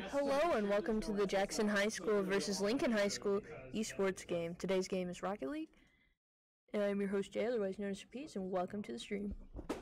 Hello and welcome to the Jackson High School versus Lincoln High School esports game. Today's game is Rocket League, and I'm your host Jay, otherwise known as Peace, and welcome to the stream.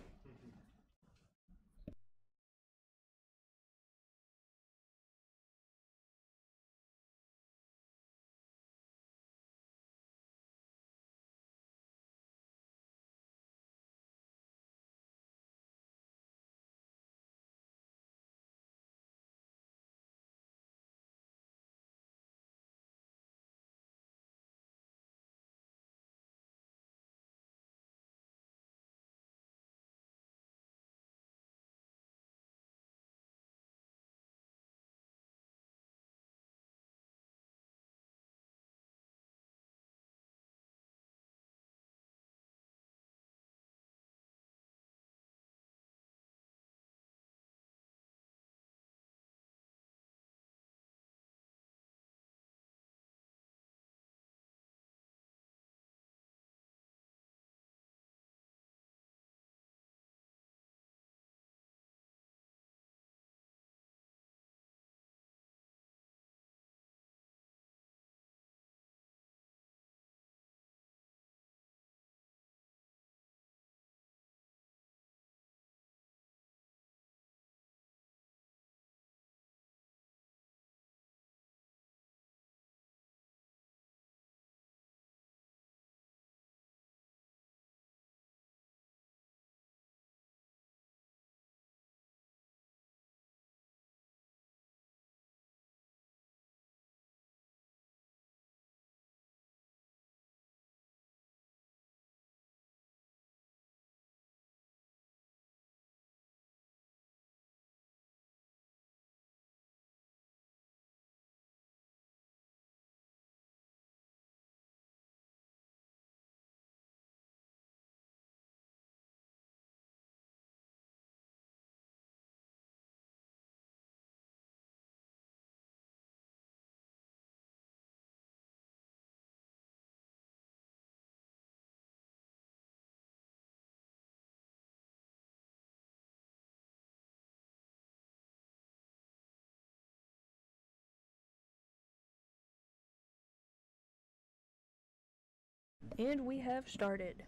And we have started.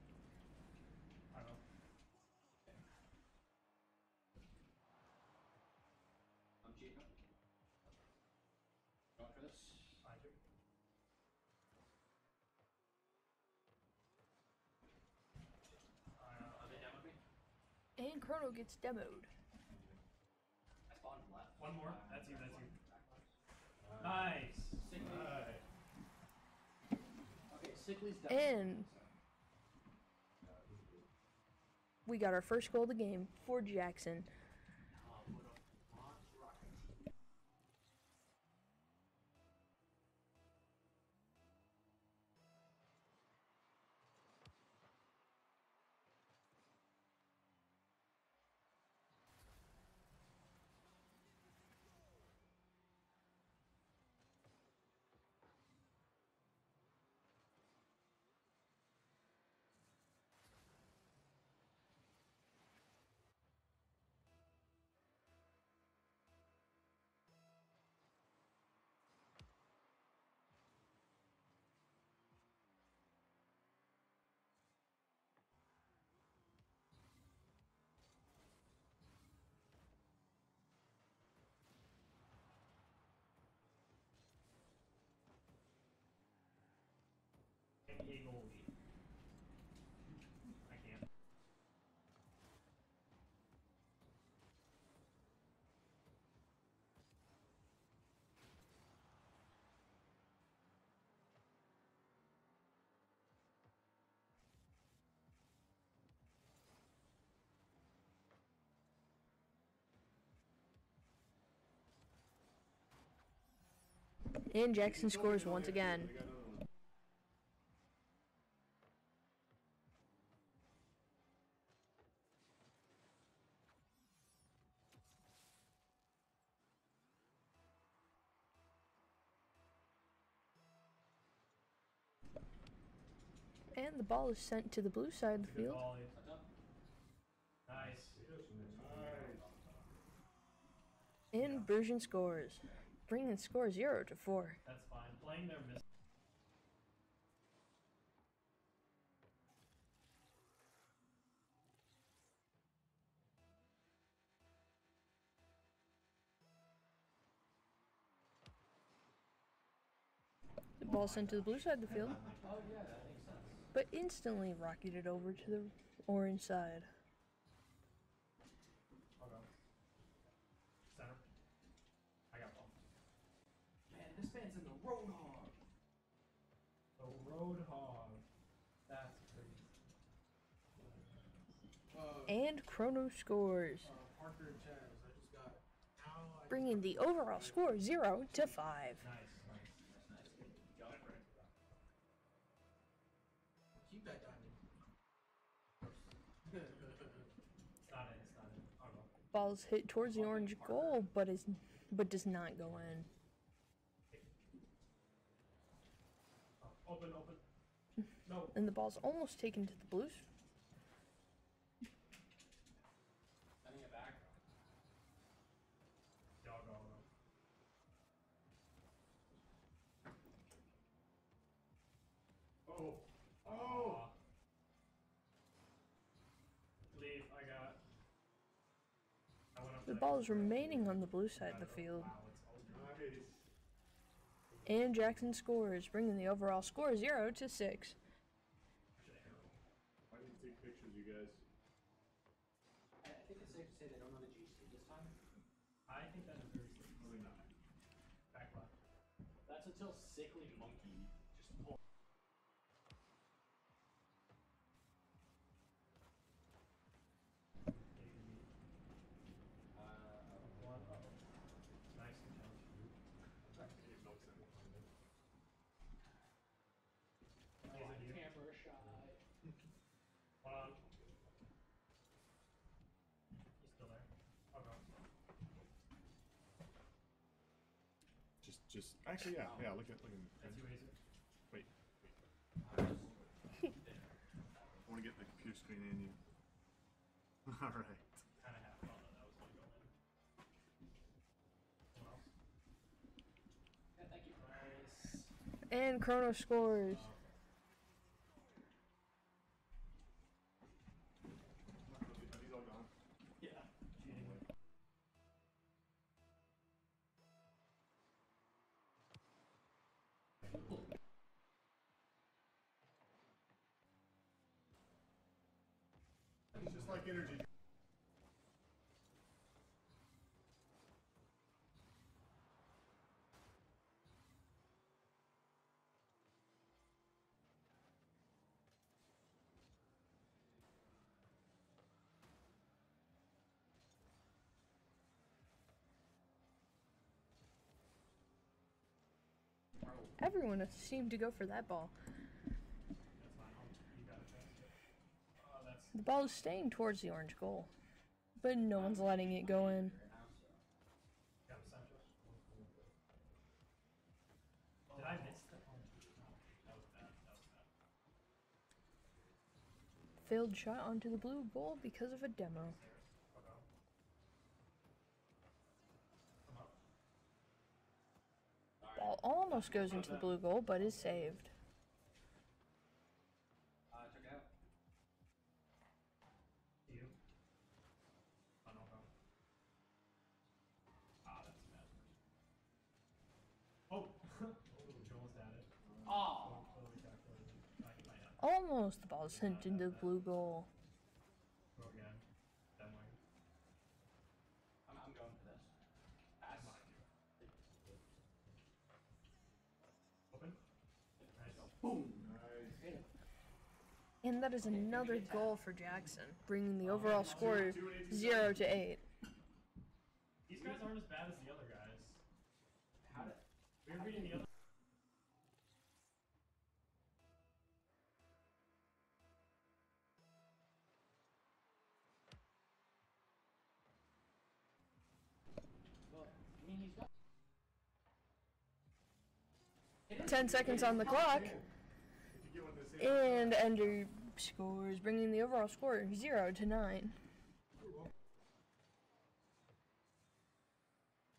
I'm Jacob. Up for this? Isaac. Are they done with me? And Chrono gets demoed. I spawned left. One more. That's you. That's you. Nice. Sickly. Right. Okay, Sickly's done. And we got our first goal of the game for Jackson. A goalie. I can't. And Jackson scores once again. And the ball is sent to the blue side of the field. Nice. And Bergen scores, bringing the score 0-4. That's fine. Playing their miss. The ball sent to the blue side of the field, Oh yeah, that makes sense. but instantly rocketed over to the orange side. I'll go. Center. I got ball. Man, this man's in the Roadhog. The Roadhog. That's crazy. And Chrono scores, Parker and Chaz, I just got how I bringing the overall score 0-5. Nice. Go. keep that diamond. It's not in. I'll go. Ball's hit towards the orange goal, but does not go in. Oh, open. No. And the ball's almost taken to the blues. Sending it back. Yeah, I'll go. Oh. Aw. Leave. I went up The to ball is remaining on the blue side of the field. Wow, it's over. Nice. And Jackson scores, bringing the overall score 0-6. I need to take pictures, you guys. I think it's safe to say they don't know the GC this time. I think that is very safe. Really not. Back left. That's until Sickly Monkey just pulled. One. Nice catch. He's in you. Camera shy. One on. He's still there. I'll go. Just actually, yeah. Look at. That's you, Azer. Wait. I want to get the computer screen in you. All right. Kind of half thought that was going to go in. Someone else? Yeah, thank you. Nice. And Chrono scores. Are these all gone? Yeah. Cheating. It's just like energy. Everyone seemed to go for that ball. That's fine. You got it. That's The ball is staying towards the orange goal, but no one's letting it go in. got a Sancho. Did I miss the? Oh, that was bad. Failed shot onto the blue goal because of a demo. I'll go. Come up. Ball almost goes into the blue goal, but is saved. Check it out. To you. Oh, no, go. That's bad. Oh! Joel's at it. Oh. Totally calculated. He might not. Almost the ball is sent into the blue goal. Go again. Then wing. I'm going for this. Pass. Open. Nice. Boom. Nice. And that is another goal for Jackson, bringing the overall score 0-8. These guys aren't as bad as the other guys. How did? We were reading the other. Well, I mean, he's got. 10 seconds on the clock, If you get one this in. and Ender scores, bringing the overall score 0-9.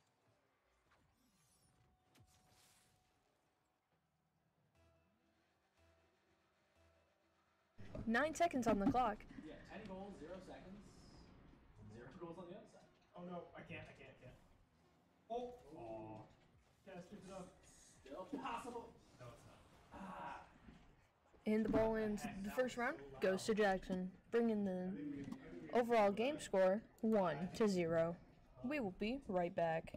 9 seconds on the clock. Yeah, 10 goals, 0 seconds. 0 goals on the other side. Oh no, I can't. Oh! Aw. Yeah, scoop it up. Still possible. No, it's not. Ah. And the ball ends the first round, goes to Jackson, bringing the overall game score 1-0. We will be right back.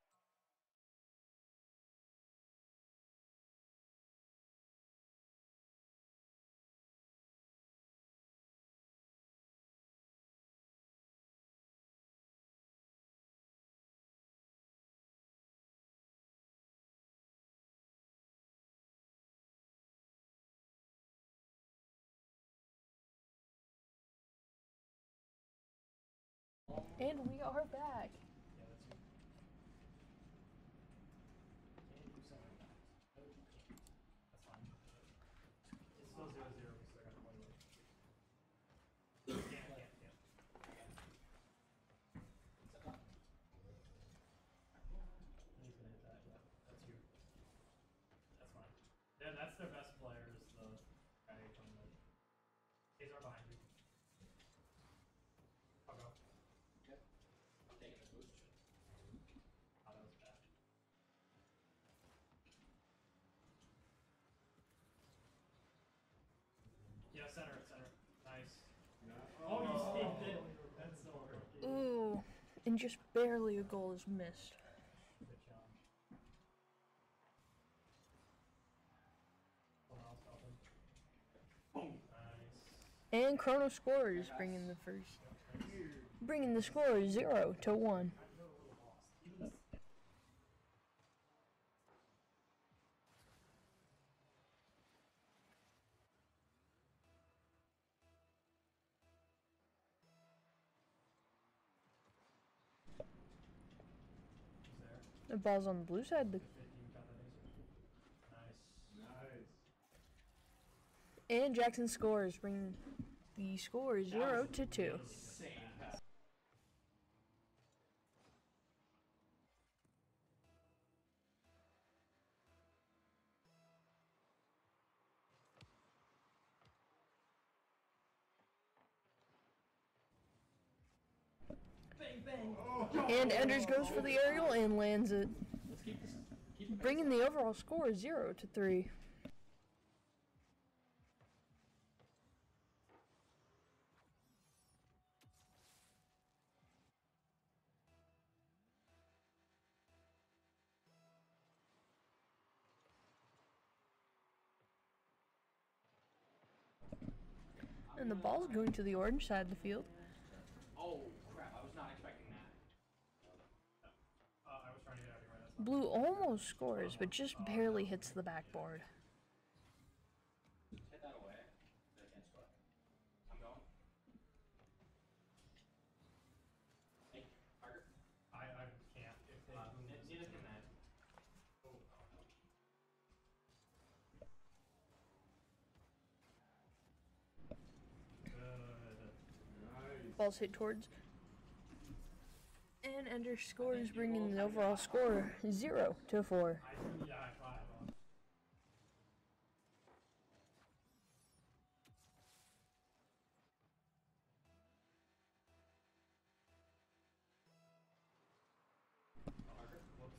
And we are back. Yeah, that's you. Can't do something like that. No, you can't. That's fine. It's still 0-0 because I got a point away. Can't. He's gonna hit that, yeah. That's you. That's fine. Yeah, that's their best player, is the guy from the... He's right behind you. I'll go. Okay. I'm taking the boost. Oh, that was bad. Yeah, center. Nice. Oh, you saved it. That's so hard. Ooh, and just barely a goal is missed. Good challenge. Someone else help him. Boom. Nice. And Chrono scores, bringing the score 0-1. Even this... He's there. The ball's on the blue side. Good fit, you got that ace. Nice. And Jackson scores, bringing the score 0-2. Insane pass. Bang, bang. And Enders goes for the aerial and lands it, Let's keep this. Keep the bringing the overall score 0-3. And the ball's going to the orange side of the field. Oh, crap. I was not expecting that. I was trying to get out of here, right? That's not... Blue almost scores, but just barely hits the backboard. Hit that away. I can't score. I'm going. Hey, Parker. I can't. If they boom this. Neither can that. Oh. Good. Ball's hit towards. And Ender scores, bringing the overall score 0-4. I threw the I-5 on. Whoops.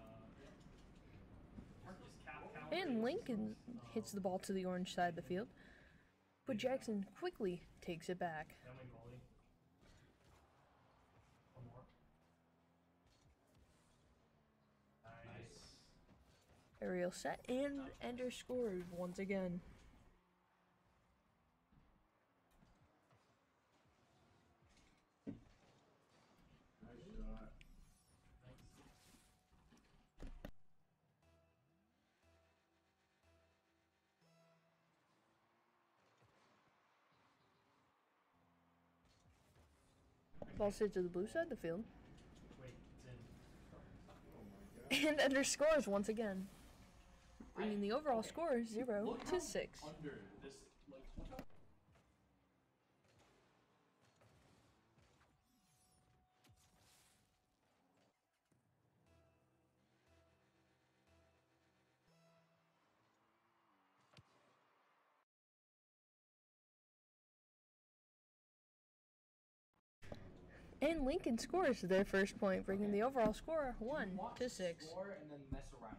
And Lincoln hits the ball to the orange side of the field, but Jackson quickly takes it back. Family goalie. One more. Nice. Aerial set, and Ender scores once again. Ball sits to the blue side of the field. Wait, it's in. And Ender scores once again, bringing the overall score 0-6. Under this And Lincoln scores their first point, bringing the overall score 1 Watch to 6. Score and then mess around.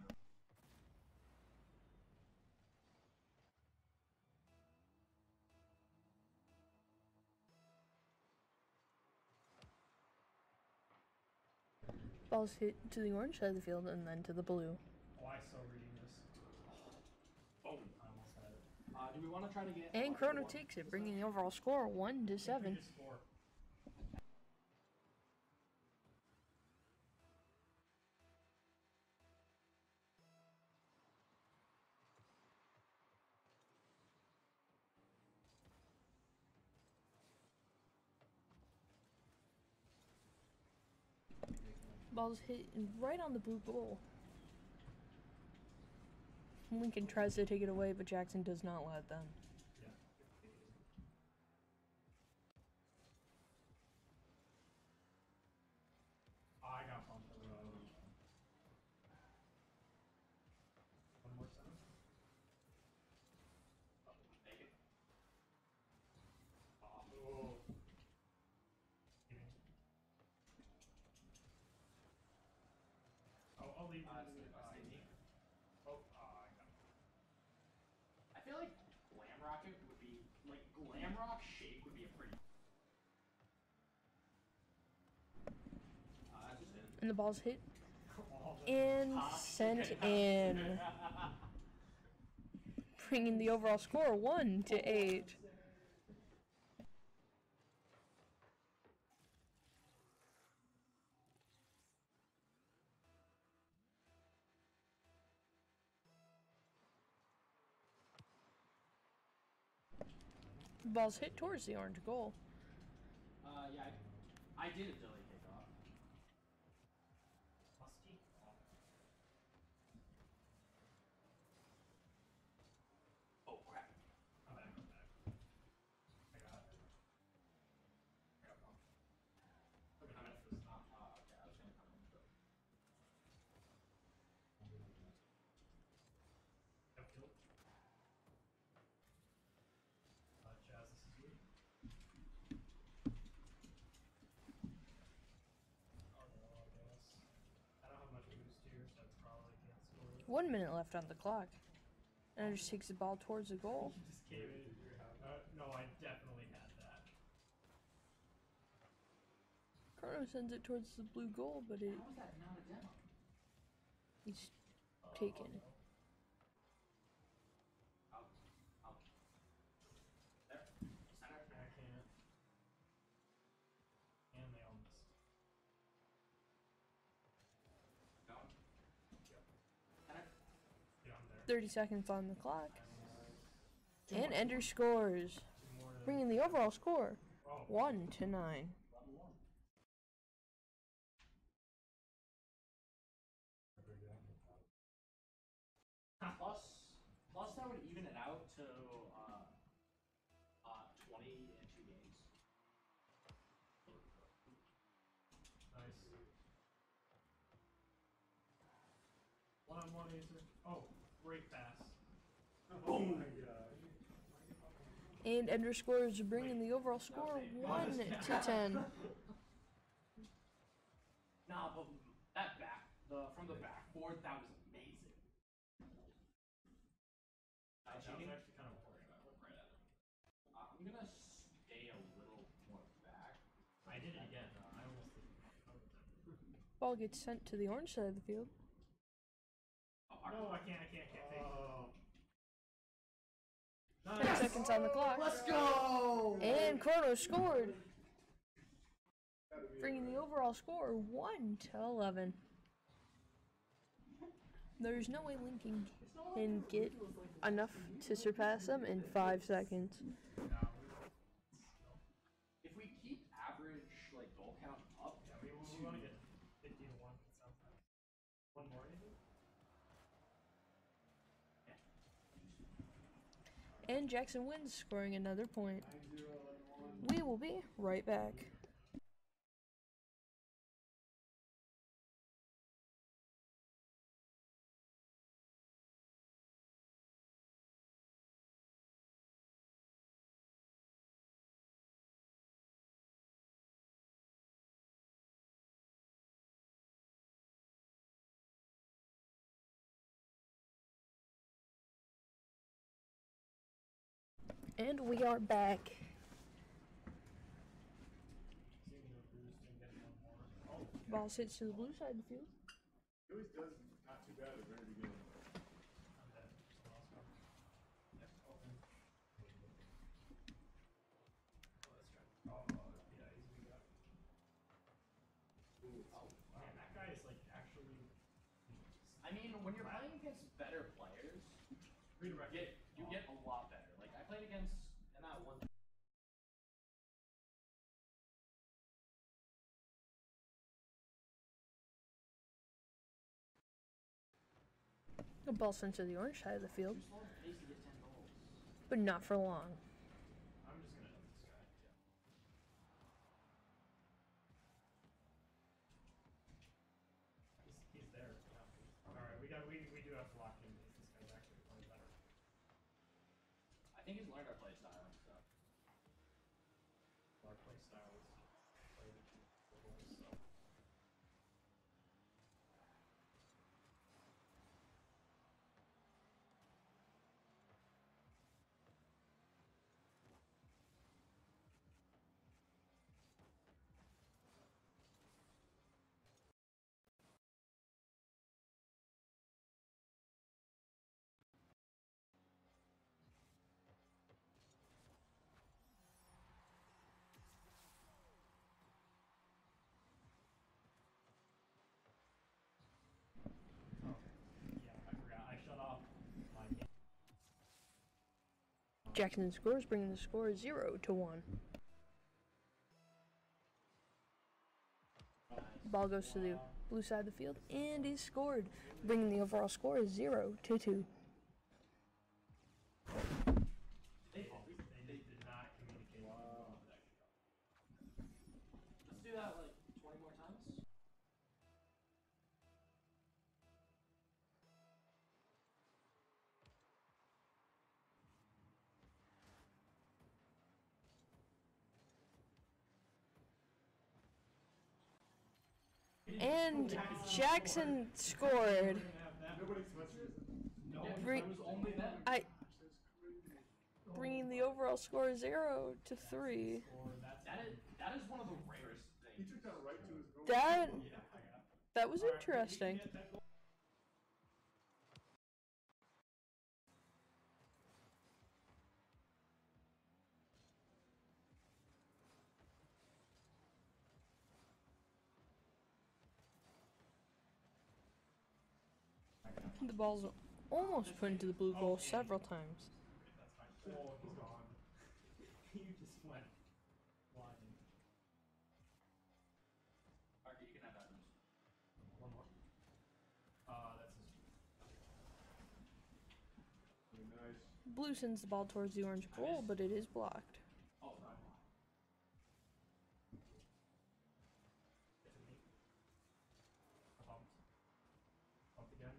Ball's hit to the orange side of the field and then to the blue. Oh, I saw reading this. Boom. I almost had it. Do we want to try to get? And Chrono takes it, bringing the overall score 1 to We 7. just score. Ball's hit right on the blue goal. Lincoln tries to take it away, but Jackson does not let them. Yeah. Oh, I got bumped. One more time. Take it. Oh. I'll leave That's it. me. Oh, I got it. I feel like Glam Rocket would be like Glam Rock Shake would be a pretty. That's just it. And the ball's hit Oh, the- and sent in, bringing the overall score 1 to 8. The ball's hit towards the orange goal. Yeah, I did a delay kickoff. Musty? Oh. Oh crap. I'm back. I got it. I got bumped. Okay, I I'm missed in. this. Okay, I was gonna come in. But... Outfield. Jazz, this is you. Oh, no, I guess. I don't have much boost here, so I probably can't score it. 1 minute left on the clock. And just takes the ball towards the goal. You just gave it into your house. No, I definitely had that. Chrono sends it towards the blue goal, but How is that not a demo? it's taken. Out. Out. There. Center. I can't. And they all missed. Going. Yep. Center. Yeah, I'm there. 30 seconds on the clock. And Ender scores, Two more to- bringing the overall score Oh. 1 to 9. Level 1. Plus that would even it out to 20 in 2 games. Nice. One-on-one answer. Oh, great pass. Oh my god. And Ender scores, bringing the overall score 1 to 10. Nah, but that from the backboard, that was amazing. That was Cheating? actually kind of boring. I went right at him. I'm gonna stay a little more back. I did it again. I almost did. Ball gets sent to the orange side of the field. No, I can't take it. 10 seconds on the clock. Let's go! And Chrono scored, bringing the overall score 1 to 11. There's no way Lincoln can get enough to surpass them in 5 seconds. If we keep average like goal count up, Yeah, we want to get 50 to 1. It sounds nice. One more, maybe? And Jackson wins, scoring another point. We will be right back. And we are back. Seeing the boost and getting one more. Oh, Ball hits to the blue side of the field. He always does not too bad at the very beginning. I'm dead. Someone else comes. Yep, open. Oh, let's try. Oh, yeah, easy got. Oh, man, that guy is like actually. I mean, when you're playing against better players, you get a lot better. Like I played against in that one. The ball sent to the orange side of the field, Too slow of pace to get 10 goals. but not for long. I'm just gonna hit this guy. He's there. Yeah. All right, we do have to lock in because this guy's actually playing better. I think he's learned our play style and stuff. Our play style is play the goals, so. Oh, yeah, I forgot. I shut off my game. Jackson scores, bringing the score 0-1. Ball goes to the blue side of the field and is scored, bringing the overall score 0-2. They did not communicate. Wow. Let's do that like 20 more times. And Jackson scored. Nobody touched it? No, Bring- it was only them. Bringing the overall score 0-3. Or that's That is one of the rarest He things. took that right to his goal. That yeah, I got. that was All right, we can interesting. get that goal. The ball's almost put into the blue goal several times. That's fine. Oh, he's gone. You just went flying. Alright, you can have that. One more. That's his. Very nice. Blue sends the ball towards the orange goal, but it is blocked. Oh, no. It's a me. Bumped. Bumped again.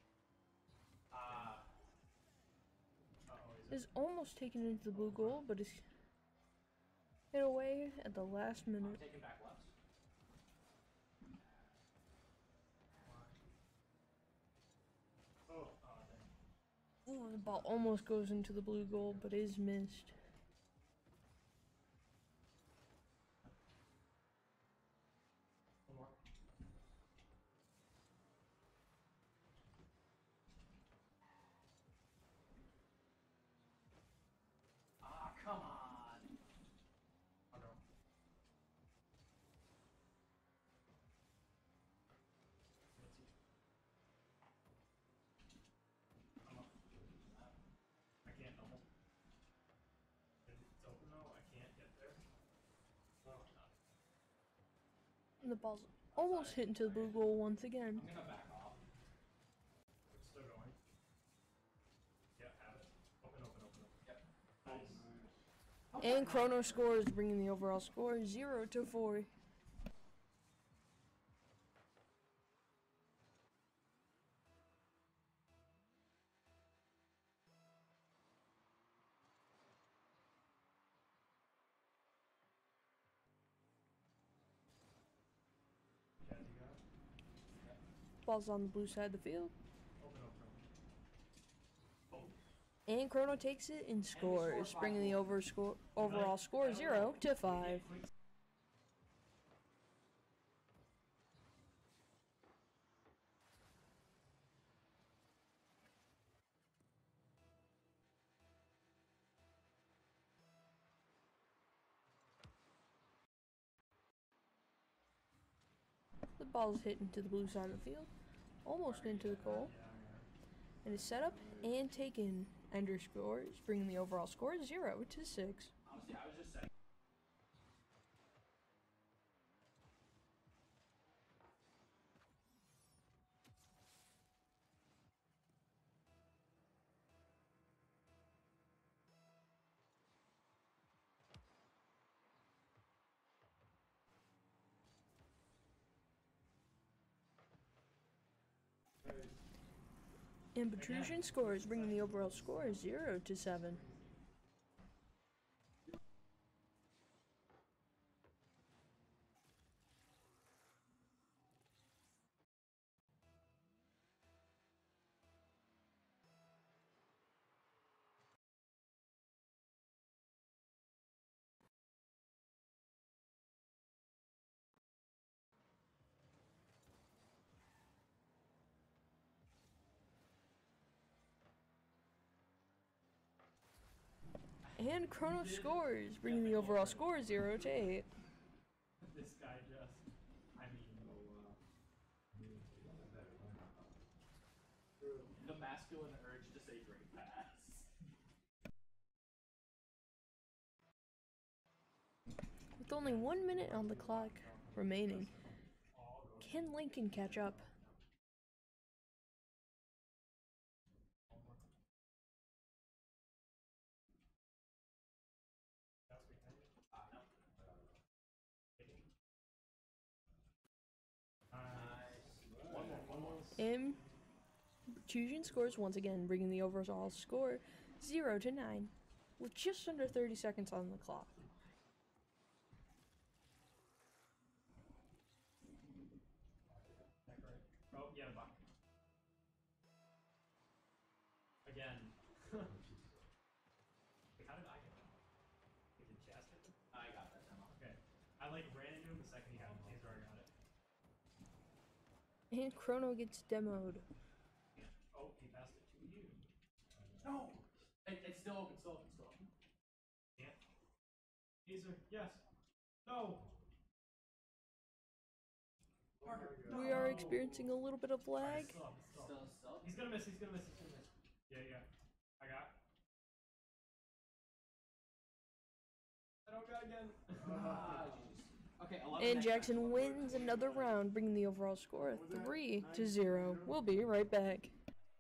Uh-oh, Is almost taken into the blue goal, but is hit away at the last I'm minute. taking back left. Oh, dang. Ooh, the ball almost goes into the blue goal, but is missed. One more. Ah, come on. Oh no. Let's see. I'm up. I can't double. It's open though. I can't get there. Oh, not. And the ball's almost hit into the blue goal once again. I'm gonna back off. It's still going. Yeah, have it. Open, open, open, open. Yep. Nice. And Chrono scores, bringing the overall score 0-4. Jazz, you got it? Ball's on the blue side of the field. Open, open, open. Oh. And Chrono takes it and scores, bringing the overall score 0-5. The ball is hit into the blue side of the field, almost into the goal, and is set up and taken. Ender scores, bringing the overall score 0-6. Honestly, I was just saying. And Petrusian scores, bringing the overall score 0-7. And Chrono scores, bringing the overall score 0-8. This guy just, I mean, The masculine urge to say great pass. With only 1 minute on the clock remaining, can Lincoln catch up? And Petrusian scores once again, bringing the overall score 0-9, with just under 30 seconds on the clock. oh yeah, the buck. Again. Wait, how did I get that? Did Jazz get it? I got that demo. Okay. I like ran into him the second he had it. He's already got it. And Chrono gets demoed. Oh, he passed it to you. No! It's still open, still open, still open. Yeah. Teaser, yes. No! Parker, We are experiencing a little bit of lag. Still up, still up. Still. He's gonna miss, he's gonna miss, he's gonna miss. Yeah. I got. I don't got again. Ah, jeez. Okay, 11 And next Jackson time. wins another round, bringing the overall score 3-0. We'll be right back.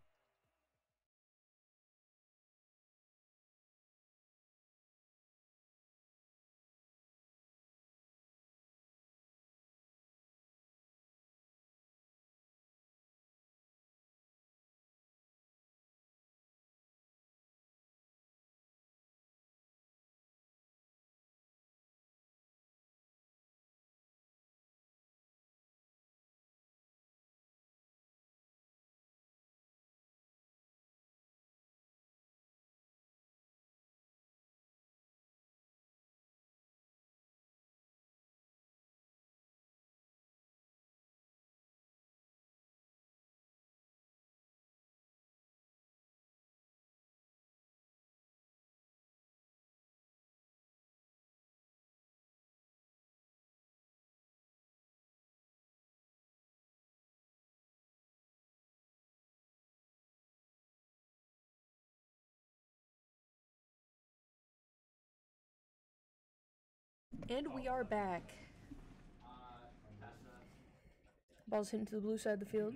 And we are back. Pass that. Ball's hit into the blue side of the field.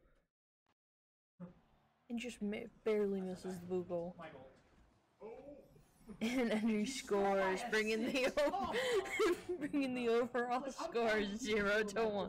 And just barely misses the blue goal. My goal. And Henry scores, bringing the bringing the overall score 0-1.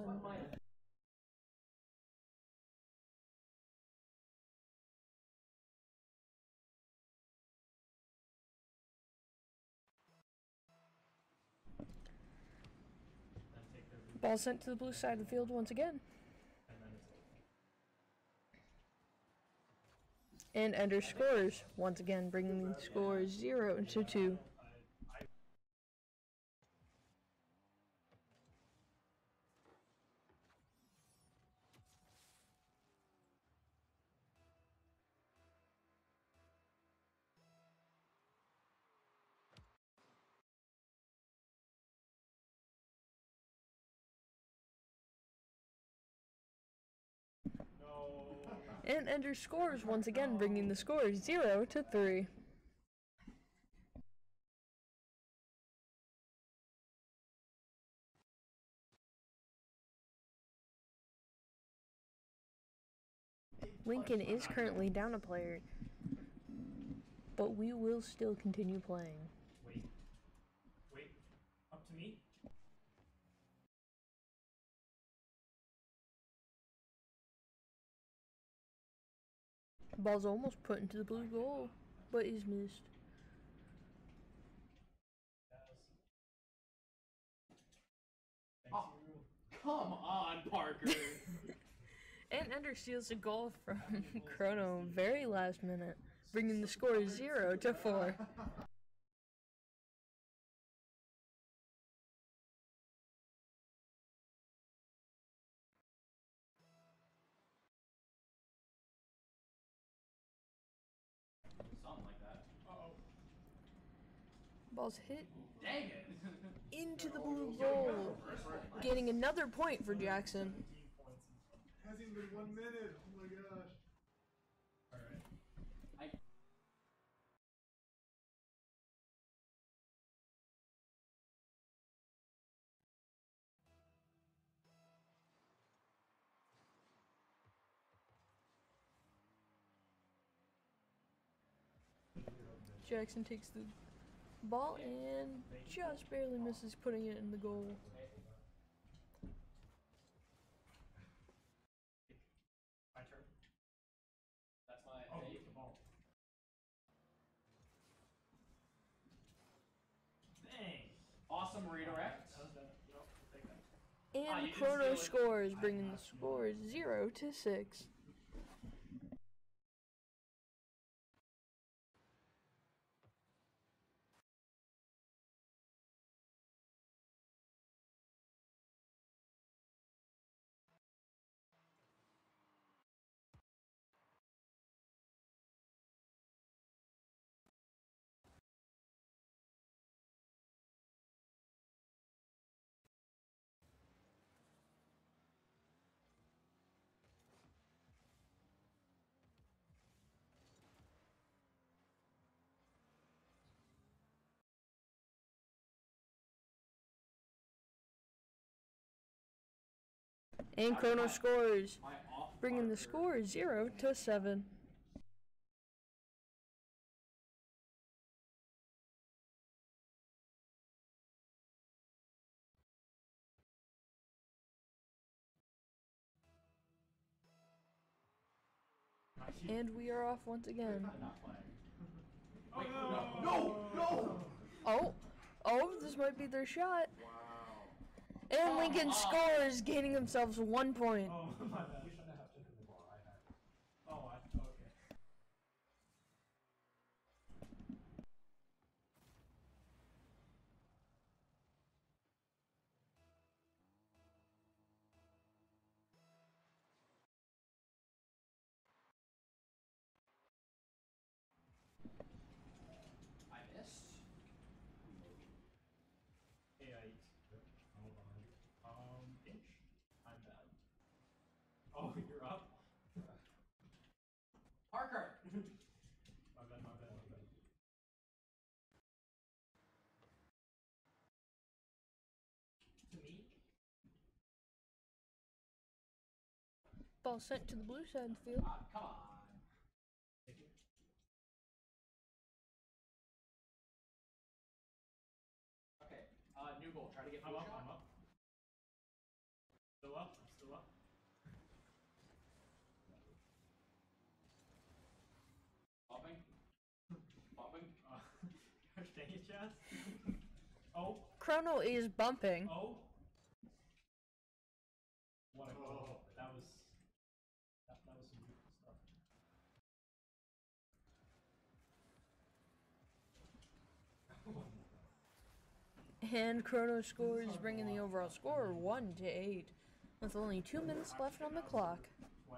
Then take their boot, Ball sent to the blue side of the field once again. and then it's over. And Ender scores, once again bringing the score 0-2. And Ender scores, once again bringing the score 0-3. Lincoln is currently down a player, but we will still continue playing. Wait, up to me? Ball's almost put into the blue goal, but is missed. Oh, come on, Parker. And Ender steals a goal from Chrono very last minute, bringing the score 0-4. Something like that. Ball's hit Dang it. into the blue goal, gaining another point for Jackson. Hasn't even been 1 minute. Oh my gosh. Alright. Jackson takes the ball and just barely misses putting it in the goal. My turn. That's my Oh, take. the ball. Dang. Awesome redirect. That was better. Yep, I'll take that. And you didn't Chrono steal it. scores, bringing the score 0-6. And Chrono scores, My off bringing the Parker. score 0-7. And we are off once again. I'm not playing. Wait, no, Oh, this might be their shot. Wow. And Lincoln scores, gaining themselves 1 point. Oh, my bad. You shouldn't have taken the ball. I had it. Oh, okay. I missed. Eight. Hold on. Inch. I'm bad. Oh, you're up. Parker. My bad. To me? Ball sent to the blue side of the field. Come on. Thank you. Okay. New goal. Try to get I'm blue up. shot. I'm up. Still up. I'm still up. Bumping. Bumping. Gosh dang it, Chaz. Oh. Chrono is bumping. Oh. What a goal. That was some beautiful stuff. And Chrono scores, bringing the overall score 1-8, with only 2 minutes left on the clock. Twice.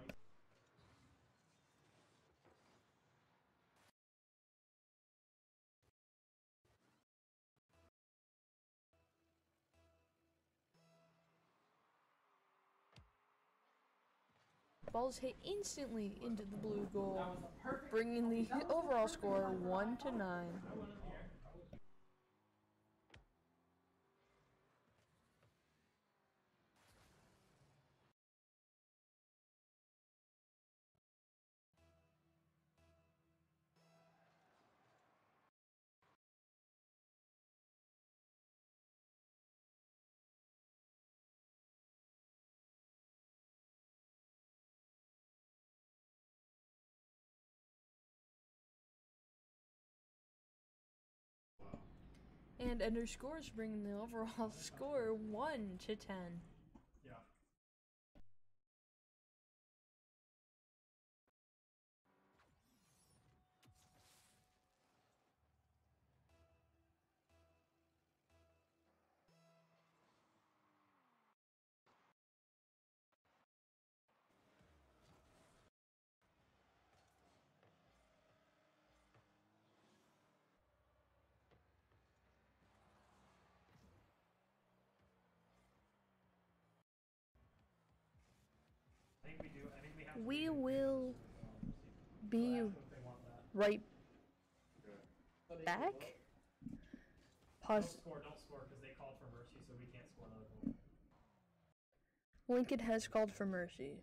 Ball's hit instantly into the blue goal, bringing the overall score 1-9. And Ender scores, bringing the overall score 1-10. Yeah. I think we do. I think we have to We do will be if they want that. right Okay. back. Don't Pause. score because they called for mercy, so we can't score another goal. Lincoln has called for mercy.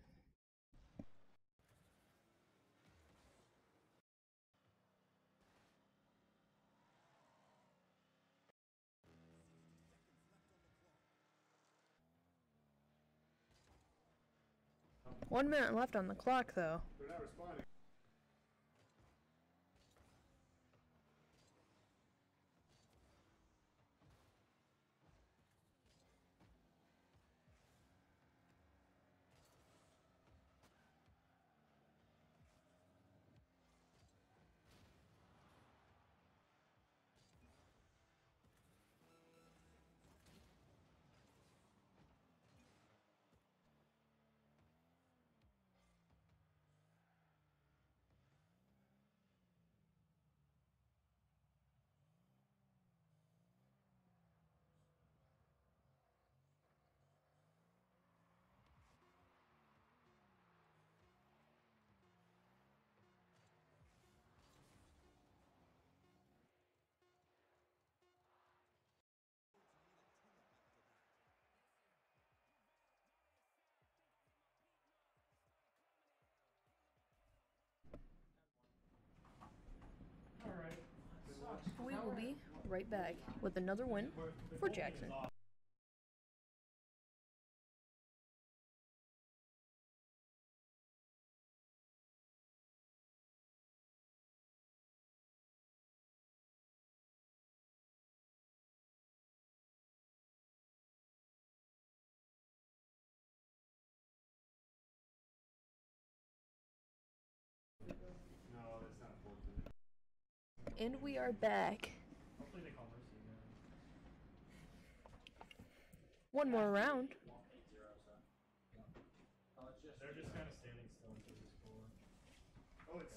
One minute left on the clock, though. They're not responding. Alright. We will be right back with another win for Jackson. No, that's not fortunate. And we are back. Hopefully they call mercy again. One more round. They're just kind of standing still until we score. Oh, it's.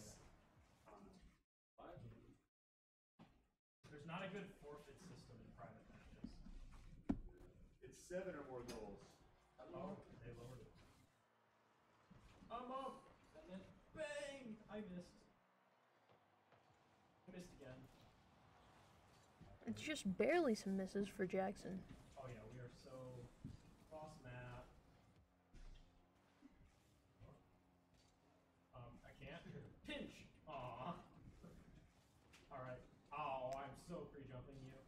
There's not a good forfeit system in private matches. It's 7 or more goals. Oh, they lowered it. I'm up! Bang! I missed. I missed again. It's just barely some misses for Jackson. Oh yeah, we are so cross map. I can't. Pinch! Aw. Alright. Oh, I'm so pre-jumping you.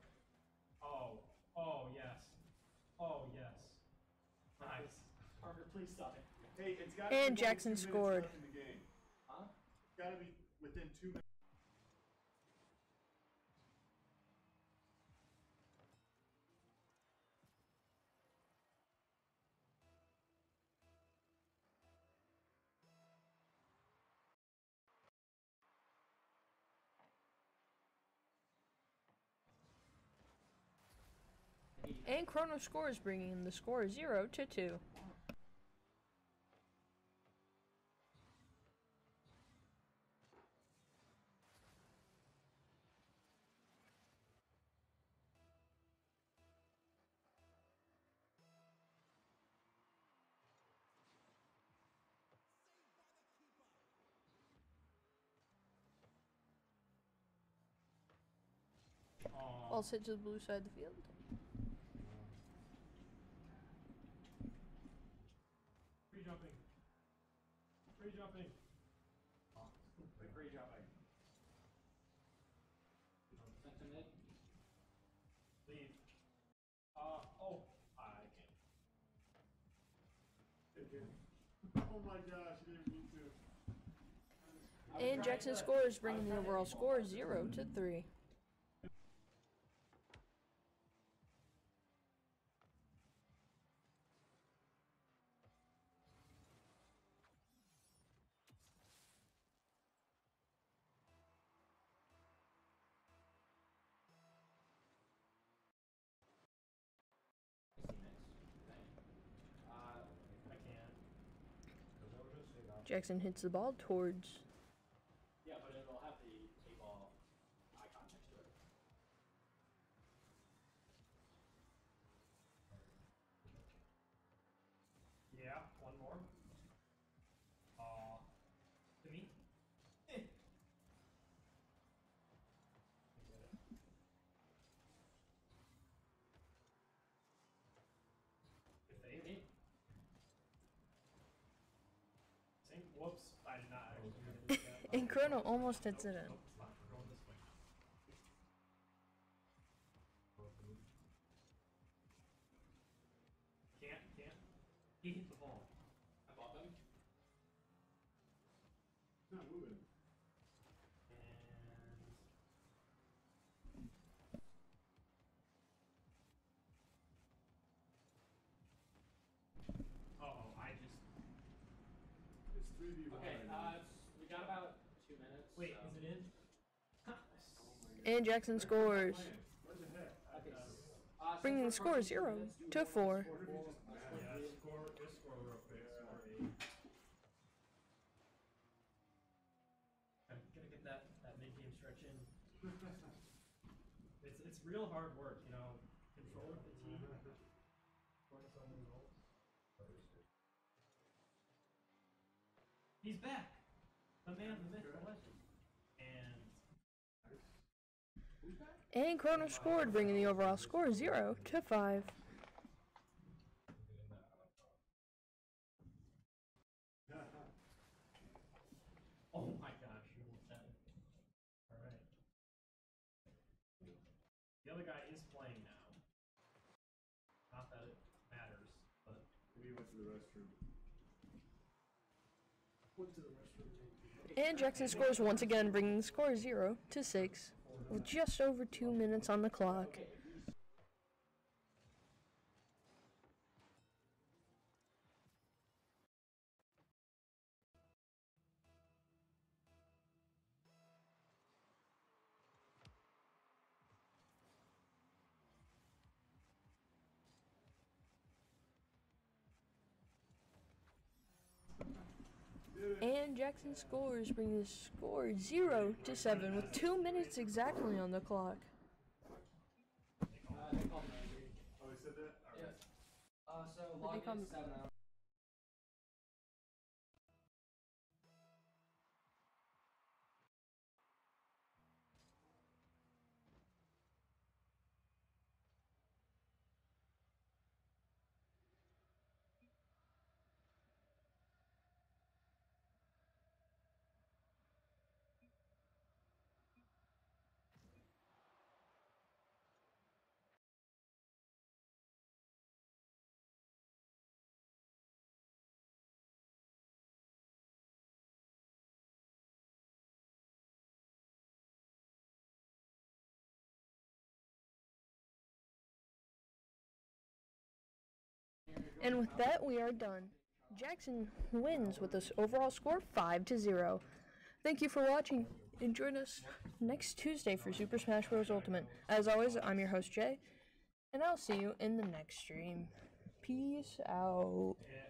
Oh yes. Oh yes. Nice. Parker, please stop it. Hey, it's got And Jackson scored. In the game. Huh? It's got to be within 2 minutes. And Chrono scores, bringing the score 0-2. Ball hit to the blue side of the field. Free jumping. Free jumping. Free jumping. Sent to mid. Leave. Oh, I can't. Oh my gosh, you didn't mean to. And Jackson scores, bringing the overall score 0-3. I can't. Jackson hits the ball towards. Yeah, but it'll have the A-ball icon next to it. Yeah, one more. To me? I get it. If they Eight. Sink. Whoops, I did not actually mean to do that. And Chrono almost hits it in. Nope, it's not. We're going this way. Can't. He hit the ball. I bought them. It's not moving. Uh-oh, I just... It's 3v1. Okay, we got about 2 minutes. Wait, so. is it in? And Jackson scores, What the heck? Okay. bringing the score 0-4. Yeah, score real quick. Score 8. I'm gonna get that mid-game stretch in. It's real hard work, you know, controlling the team. Scoring its own results. He's back! The man, the myth, the legend. And And Chrono scored, bringing the overall score 0-5. oh my gosh, you almost had it. Alright. The other guy is playing now. Not that it matters, but Maybe he went to the restroom. went to the restroom. And Jackson scores once again, bringing the score 0-6, with just over 2 minutes on the clock. And Jackson scores, bringing the score 0-7, with 2 minutes exactly on the clock. They called me angry. Oh, he said that? Alright. Yes. So they log call in me- 7 hours. And with that, we are done. Jackson wins with this overall score 5-0. Thank you for watching, and join us next Tuesday for Super Smash Bros. Ultimate. As always, I'm your host, Jay, And I'll see you in the next stream. Peace out. Yeah.